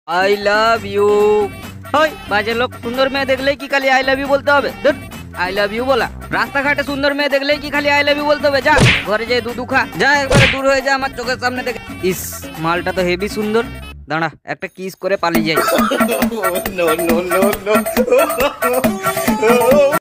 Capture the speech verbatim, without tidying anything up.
I love you. ওই বাজে লোক, সুন্দর মেয়ে দেখলেই কি খালি আই লাভ ইউ বলতে হবে? আই লাভ ইউ বলা, রাস্তাঘাটে সুন্দর মেয়ে দেখলেই কি খালি আই লাভ ইউ বলতে হবে? যা ঘরে যাই দুধু খা, যা একবারে দূর হয়ে যা আমার চোখের সামনে থেকে। ইস, মালটা তো হেভি সুন্দর। দাঁড়া, একটা কিস করে পালিয়ে যাই।